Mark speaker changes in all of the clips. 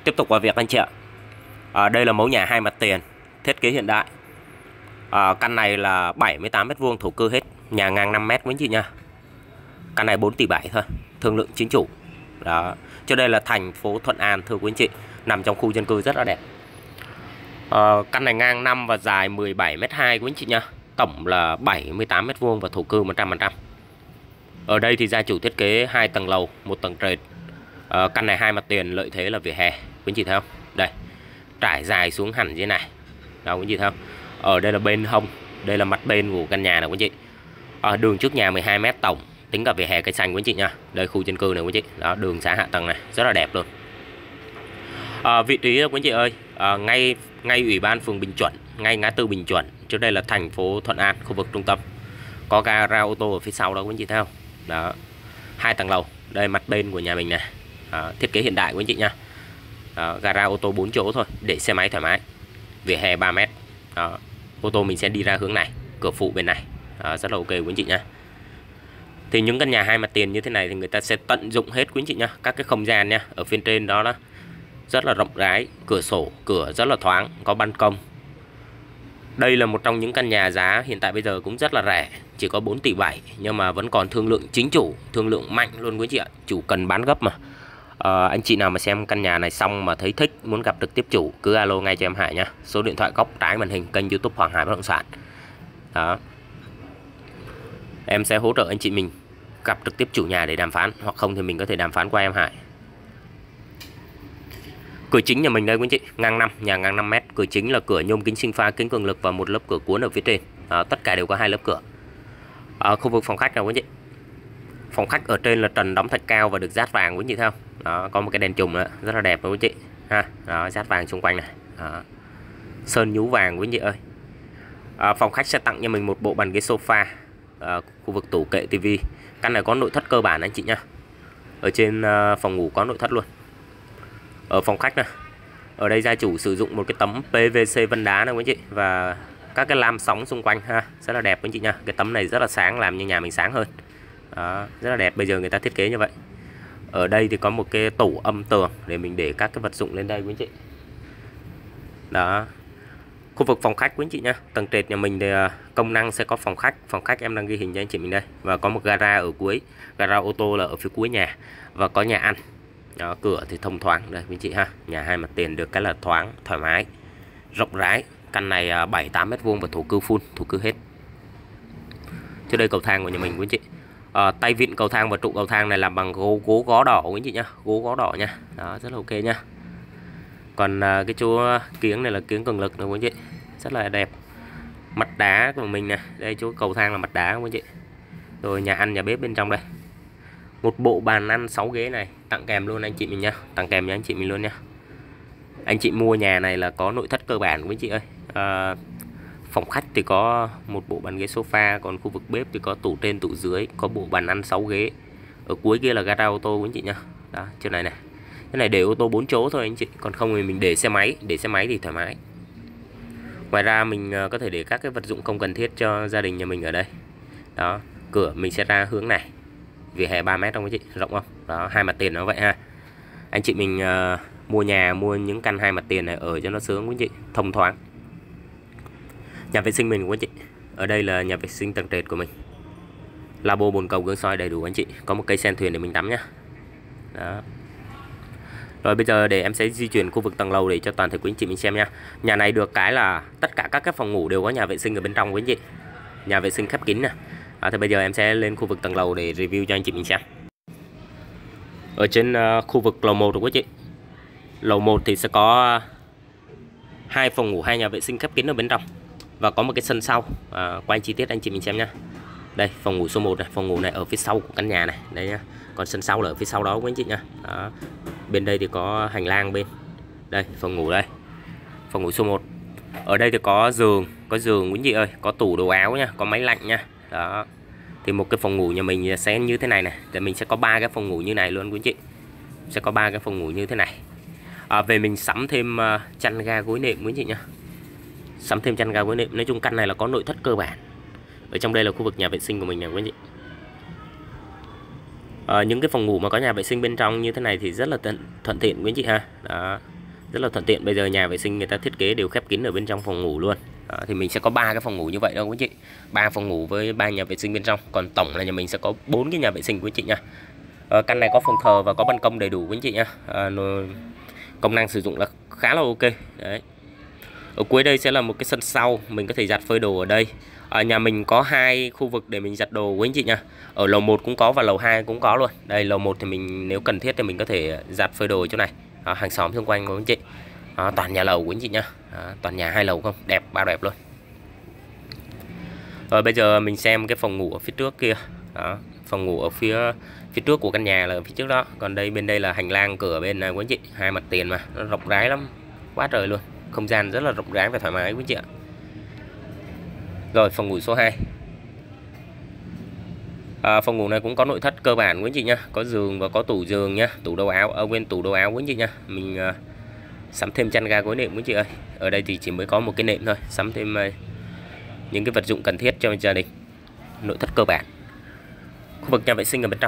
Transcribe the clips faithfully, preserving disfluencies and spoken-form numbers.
Speaker 1: Tiếp tục vào việc anh chị ạ. À, đây là mẫu nhà hai mặt tiền, thiết kế hiện đại. À, căn này là bảy mươi tám mét vuông thổ cư hết, nhà ngang năm mét quý anh chị nha. Căn này bốn tỷ bảy thôi, thương lượng chính chủ. Đó, cho đây là thành phố Thuận An thưa quý anh chị, nằm trong khu dân cư rất là đẹp. À, căn này ngang năm và dài mười bảy mét hai quý anh chị nha. Tổng là bảy mươi tám mét vuông và thổ cư một trăm phần trăm. Ở đây thì gia chủ thiết kế hai tầng lầu, một tầng trệt. À, căn này hai mặt tiền, lợi thế là vỉa hè quý anh chị thấy không? Đây, trải dài xuống hẳn như này. Đó quý anh chị thấy không? Ở đây là bên hông, đây là mặt bên của căn nhà này quý anh chị. À, đường trước nhà mười hai mét tổng, tính cả vỉa hè cây xanh quý anh chị nha. Đây khu dân cư này quý anh chị. Đó, đường xã hạ tầng này rất là đẹp luôn. À, vị trí đó quý anh chị ơi, à, ngay ngay ủy ban phường Bình Chuẩn, ngay ngã tư Bình Chuẩn. Trước đây là thành phố Thuận An, khu vực trung tâm. Có gara ô tô ở phía sau đó quý anh chị thấy không? Đó, hai tầng lầu. Đây mặt bên của nhà mình này. À, thiết kế hiện đại quý anh chị nha. Đó, gara ô tô bốn chỗ thôi, để xe máy thoải mái. Vỉa hè ba mét. Đó, ô tô mình sẽ đi ra hướng này, cửa phụ bên này. Đó, rất là ok quý anh chị nha. Thì những căn nhà hai mặt tiền như thế này thì người ta sẽ tận dụng hết quý anh chị nha. Các cái không gian nha, ở phía trên đó đó rất là rộng rãi, cửa sổ, cửa rất là thoáng, có ban công. Đây là một trong những căn nhà giá hiện tại bây giờ cũng rất là rẻ, chỉ có bốn tỷ bảy, nhưng mà vẫn còn thương lượng chính chủ, thương lượng mạnh luôn quý anh chị ạ. Chủ cần bán gấp mà. À, anh chị nào mà xem căn nhà này xong mà thấy thích, muốn gặp trực tiếp chủ, cứ alo ngay cho em Hải nha. Số điện thoại góc trái màn hình kênh YouTube Hoàng Hải Bất động sản. Đó, em sẽ hỗ trợ anh chị mình gặp trực tiếp chủ nhà để đàm phán, hoặc không thì mình có thể đàm phán qua em Hải. Cửa chính nhà mình đây quý anh chị, ngang năm, nhà ngang năm mét. Cửa chính là cửa nhôm kính sinh pha, kính cường lực và một lớp cửa cuốn ở phía trên. À, tất cả đều có hai lớp cửa. À, khu vực phòng khách nào quý anh chị. Phòng khách ở trên là trần đóng thạch cao và được dát vàng quý anh chị thấy không? Đó, có một cái đèn chùm nữa, rất là đẹp quý anh chị ha. Đó, dát vàng xung quanh này. Đó, sơn nhú vàng quý anh chị ơi. À, phòng khách sẽ tặng cho mình một bộ bàn ghế sofa, à, khu vực tủ kệ tivi. Căn này có nội thất cơ bản anh chị nha. Ở trên uh, phòng ngủ có nội thất luôn. Ở phòng khách này, ở đây gia chủ sử dụng một cái tấm pê vê xê vân đá này quý anh chị, và các cái lam sóng xung quanh ha, rất là đẹp quý anh chị nha. Cái tấm này rất là sáng, làm như nhà mình sáng hơn. Đó, rất là đẹp, bây giờ người ta thiết kế như vậy. Ở đây thì có một cái tủ âm tường để mình để các cái vật dụng lên đây quý anh chị. Đó, khu vực phòng khách quý anh chị nha. Tầng trệt nhà mình thì công năng sẽ có phòng khách. Phòng khách em đang ghi hình cho anh chị mình đây. Và có một gara ở cuối, gara ô tô là ở phía cuối nhà. Và có nhà ăn. Đó, cửa thì thông thoáng đây quý anh chị ha. Nhà hai mặt tiền được cái là thoáng, thoải mái, rộng rãi. Căn này bảy tám mét vuông và thổ cư full, thổ cư hết. Trước đây cầu thang của nhà mình quý anh chị. À, tay vịn cầu thang và trụ cầu thang này làm bằng gỗ gỗ gó đỏ quý anh chị nhá, gỗ gó đỏ nha. Đó, rất là ok nha. Còn à, cái chỗ kiếng này là kiếng cường lực nữa quý anh chị, rất là đẹp. Mặt đá của mình nè, đây chỗ cầu thang là mặt đá quý anh chị. Rồi nhà ăn nhà bếp bên trong đây. Một bộ bàn ăn sáu ghế này tặng kèm luôn anh chị mình nha, tặng kèm cho anh chị mình luôn nha. Anh chị mua nhà này là có nội thất cơ bản quý anh chị ơi. À, phòng khách thì có một bộ bàn ghế sofa, còn khu vực bếp thì có tủ trên tủ dưới, có bộ bàn ăn sáu ghế. Ở cuối kia là gara ô tô quý anh chị nha. Đó, chỗ này này. Cái này để ô tô bốn chỗ thôi anh chị, còn không thì mình để xe máy, để xe máy thì thoải mái. Ngoài ra mình có thể để các cái vật dụng không cần thiết cho gia đình nhà mình ở đây. Đó, cửa mình sẽ ra hướng này. Vỉa hè ba mét không quý chị, rộng không? Đó, hai mặt tiền nó vậy ha. Anh chị mình uh, mua nhà, mua những căn hai mặt tiền này ở cho nó sướng quý chị, thông thoáng. Nhà vệ sinh mình quý chị. Ở đây là nhà vệ sinh tầng trệt của mình. Lavabo, bồn cầu, gương soi đầy đủ anh chị. Có một cây sen thuyền để mình tắm nhá. Đó. Rồi bây giờ để em sẽ di chuyển khu vực tầng lầu để cho toàn thể quý anh chị mình xem nha. Nhà này được cái là tất cả các cái phòng ngủ đều có nhà vệ sinh ở bên trong quý anh chị. Nhà vệ sinh khép kín nè. À, thì bây giờ em sẽ lên khu vực tầng lầu để review cho anh chị mình xem. Ở trên uh, khu vực lầu một rồi quý chị. Lầu một thì sẽ có hai phòng ngủ, hai nhà vệ sinh khép kín ở bên trong. Và có một cái sân sau. À, quay chi tiết anh chị mình xem nha. Đây, phòng ngủ số một này, phòng ngủ này ở phía sau của căn nhà này. Đây nha. Còn sân sau là ở phía sau đó quý anh chị nha. Đó. Bên đây thì có hành lang bên. Đây, phòng ngủ đây. Phòng ngủ số một. Ở đây thì có giường, có giường quý anh chị ơi, có tủ đồ áo nha, có máy lạnh nha. Đó. Thì một cái phòng ngủ nhà mình sẽ như thế này này. Để mình sẽ có ba cái phòng ngủ như này luôn quý anh chị. Sẽ có ba cái phòng ngủ như thế này. À, về mình sắm thêm uh, chăn ga gối nệm quý anh chị nha. Sắm thêm chăn ga gối nệm. Nói chung căn này là có nội thất cơ bản. Ở trong đây là khu vực nhà vệ sinh của mình nè quý anh chị. À, những cái phòng ngủ mà có nhà vệ sinh bên trong như thế này thì rất là thuận tiện quý anh chị ha. Đó. rất là thuận tiện. Bây giờ nhà vệ sinh người ta thiết kế đều khép kín ở bên trong phòng ngủ luôn. Đó, thì mình sẽ có ba cái phòng ngủ như vậy đâu quý chị, ba phòng ngủ với ba nhà vệ sinh bên trong. Còn tổng là nhà mình sẽ có bốn cái nhà vệ sinh quý chị nha. À, căn này có phòng thờ và có ban công đầy đủ quý chị nha. À, công năng sử dụng là khá là ok. Đấy. Ở cuối đây sẽ là một cái sân sau, mình có thể giặt phơi đồ ở đây. Ở nhà mình có hai khu vực để mình giặt đồ quý anh chị nha. Ở lầu một cũng có và lầu hai cũng có luôn. Đây lầu một thì mình nếu cần thiết thì mình có thể giặt phơi đồ ở chỗ này. À, hàng xóm xung quanh quý anh chị. À, toàn nhà lầu quý anh chị nha. À, toàn nhà hai lầu không, đẹp, bao đẹp luôn. Rồi bây giờ mình xem cái phòng ngủ ở phía trước kia. Đó, phòng ngủ ở phía phía trước của căn nhà là ở phía trước đó. Còn đây bên đây là hành lang cửa bên này quý anh chị, hai mặt tiền mà nó rộng rãi lắm, quá trời luôn. Không gian rất là rộng rãi và thoải mái quý anh chị ạ. Rồi phòng ngủ số hai. À, phòng ngủ này cũng có nội thất cơ bản quý anh chị nha, có giường và có tủ giường nha, tủ đầu áo ở bên tủ đầu áo quý anh chị nha. Mình uh, sắm thêm chăn ga gối nệm quý anh chị ơi. Ở đây thì chỉ mới có một cái nệm thôi, sắm thêm uh, những cái vật dụng cần thiết cho gia đình. Nội thất cơ bản. Khu vực nhà vệ sinh ở bên trong.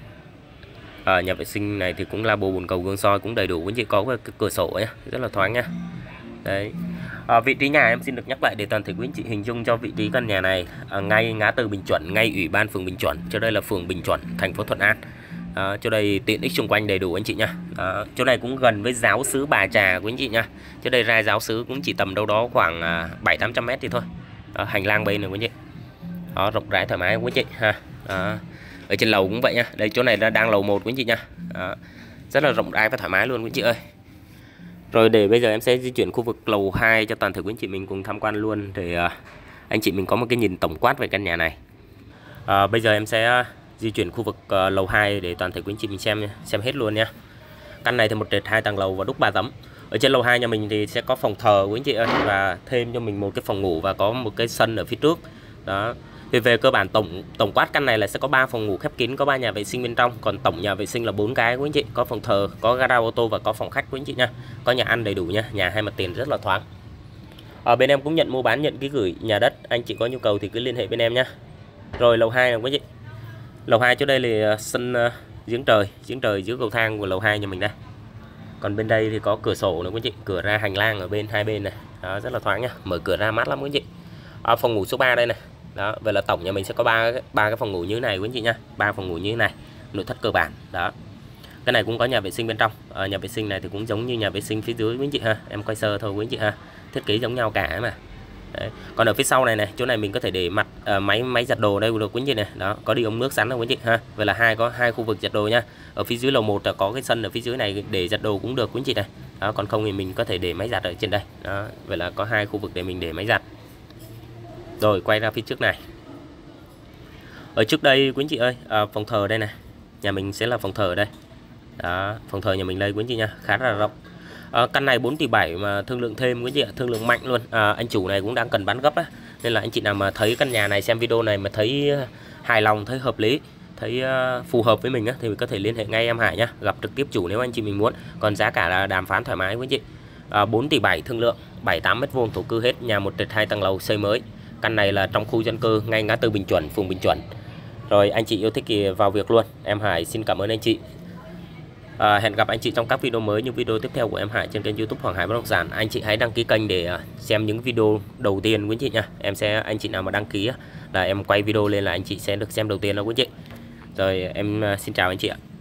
Speaker 1: À, nhà vệ sinh này thì cũng là bồn bồn cầu gương soi cũng đầy đủ quý anh chị, có cái cửa sổ nha, rất là thoáng nha. Đấy. À, vị trí nhà em xin được nhắc lại để toàn thể quý anh chị hình dung cho vị trí căn nhà này. À, ngay ngã tư Bình Chuẩn, ngay ủy ban phường Bình Chuẩn, cho đây là phường Bình Chuẩn, thành phố Thuận An. À, chỗ đây tiện ích xung quanh đầy đủ anh chị nha. À, chỗ này cũng gần với giáo xứ Bà Trà quý anh chị nha. Chỗ đây ra giáo xứ cũng chỉ tầm đâu đó khoảng bảy tám trăm mét thì thôi. À, hành lang bên này quý anh chị. Đó, rộng rãi thoải mái quý anh chị ha. À, ở trên lầu cũng vậy nha. Đây chỗ này là đang lầu một quý anh chị nha. À, rất là rộng rãi và thoải mái luôn quý anh chị ơi. Rồi để bây giờ em sẽ di chuyển khu vực lầu hai cho toàn thể quý anh chị mình cùng tham quan luôn, để uh, anh chị mình có một cái nhìn tổng quát về căn nhà này. Uh, bây giờ em sẽ uh, di chuyển khu vực uh, lầu hai để toàn thể quý anh chị mình xem xem hết luôn nha. Căn này thì một trệt hai tầng lầu và đúc ba tấm. Ở trên lầu hai nhà mình thì sẽ có phòng thờ quý anh chị ơi, và thêm cho mình một cái phòng ngủ và có một cái sân ở phía trước. Đó. Thì về cơ bản tổng tổng quát căn này là sẽ có ba phòng ngủ khép kín, có ba nhà vệ sinh bên trong, còn tổng nhà vệ sinh là bốn cái quý anh chị, có phòng thờ, có gara ô tô và có phòng khách quý anh chị nha. Có nhà ăn đầy đủ nha, nhà hai mặt tiền rất là thoáng. Ở bên em cũng nhận mua bán, nhận ký gửi nhà đất, anh chị có nhu cầu thì cứ liên hệ bên em nha. Rồi lầu hai này quý anh chị. Lầu hai chỗ đây là sân uh, giếng trời, giếng trời dưới cầu thang của lầu hai nhà mình đây. Còn bên đây thì có cửa sổ nữa quý anh chị, cửa ra hành lang ở bên hai bên này. Đó, rất là thoáng nha, mở cửa ra mát lắm quý anh chị. À, phòng ngủ số ba đây này. Đó, vậy là tổng nhà mình sẽ có ba ba cái phòng ngủ như thế này quý anh chị nha, ba phòng ngủ như thế này, nội thất cơ bản. Đó, cái này cũng có nhà vệ sinh bên trong. À, nhà vệ sinh này thì cũng giống như nhà vệ sinh phía dưới quý anh chị ha, em quay sơ thôi quý anh chị ha, thiết kế giống nhau cả mà. Đấy. Còn ở phía sau này này, chỗ này mình có thể để mặt à, máy máy giặt đồ đây được quý anh chị này. Đó, có đi ống nước sẵn đâu quý anh chị ha. Vậy là hai có hai khu vực giặt đồ nha. Ở phía dưới lầu một là có cái sân ở phía dưới này để giặt đồ cũng được quý anh chị này. Đó, còn không thì mình có thể để máy giặt ở trên đây. Đó, vậy là có hai khu vực để mình để máy giặt. Rồi quay ra phía trước này. Ở trước đây quý anh chị ơi, à, phòng thờ đây này, nhà mình sẽ là phòng thờ đây. Đó, phòng thờ nhà mình đây quý anh chị nha, khá là rộng. À, căn này bốn tỷ bảy mà thương lượng thêm quý anh chị ạ, thương lượng mạnh luôn. À, anh chủ này cũng đang cần bán gấp á, nên là anh chị nào mà thấy căn nhà này, xem video này mà thấy hài lòng, thấy hợp lý, thấy uh, phù hợp với mình á, thì mình có thể liên hệ ngay em Hải nhá, gặp trực tiếp chủ nếu anh chị mình muốn. Còn giá cả là đàm phán thoải mái quý anh chị. À, bốn tỷ bảy thương lượng, bảy tám mét vuông thổ cư hết, nhà một trệt hai tầng lầu xây mới. Căn này là trong khu dân cư ngay ngã tư Bình Chuẩn, phường Bình Chuẩn. Rồi anh chị yêu thích thì vào việc luôn. Em Hải xin cảm ơn anh chị. À, hẹn gặp anh chị trong các video mới, những video tiếp theo của em Hải trên kênh YouTube Hoàng Hải Bất Động Sản. Anh chị hãy đăng ký kênh để xem những video đầu tiên quý anh chị nha. Em sẽ anh chị nào mà đăng ký là em quay video lên là anh chị sẽ được xem đầu tiên đó quý anh chị. Rồi em xin chào anh chị ạ.